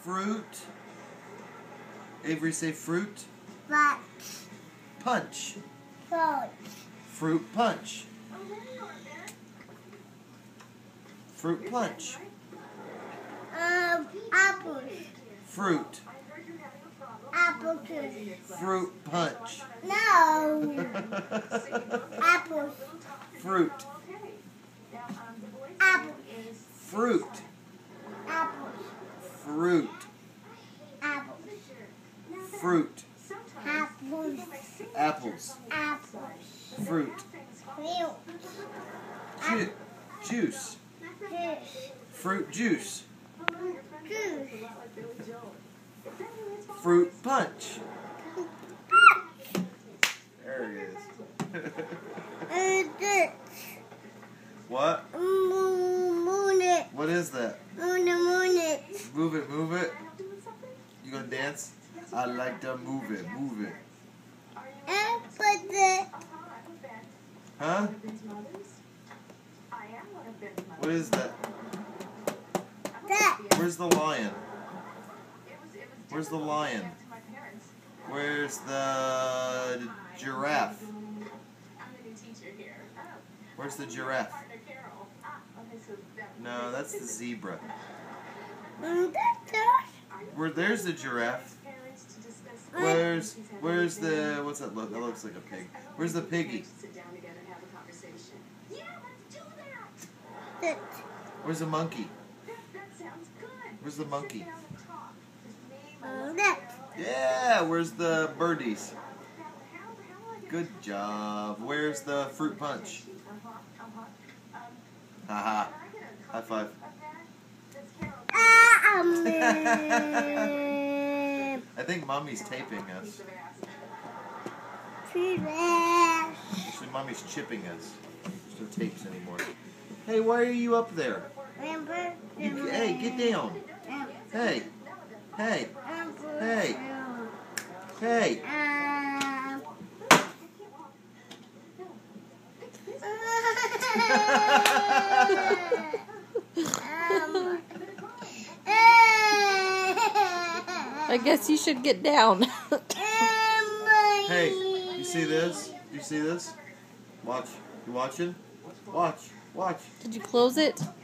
Fruit. Avery, say fruit. But. Punch. Fruit. Fruit punch. Fruit punch. Apples. Fruit. Apple juice. Fruit punch. No. Apples. Fruit. Apples. Fruit. Apples. Fruit. Apples. Fruit. Apples. Apples. Apples. Fruit. Fruit. Juice. Juice. Fruit juice. Juice. Fruit punch. There he is. What? What is that? Move it, move it. You gonna dance? I like to move it, move it. Huh? What is that? Where's the lion? Where's the lion? Where's the giraffe? Where's the giraffe? No, that's the zebra. There's the giraffe. Where's the, what's that look? That looks like a pig. Where's the piggy? Where's the monkey? Where's the monkey? Yeah, where's the birdies? Good job. Where's the fruit punch? Haha. High five. I think Mommy's taping us. Actually, Mommy's chipping us. There's no tapes anymore. Hey, why are you up there? Hey, get down. Hey. Hey. Hey. Hey. I guess you should get down. Hey, you see this? You see this? Watch. You watching? Watch. Watch. Did you close it?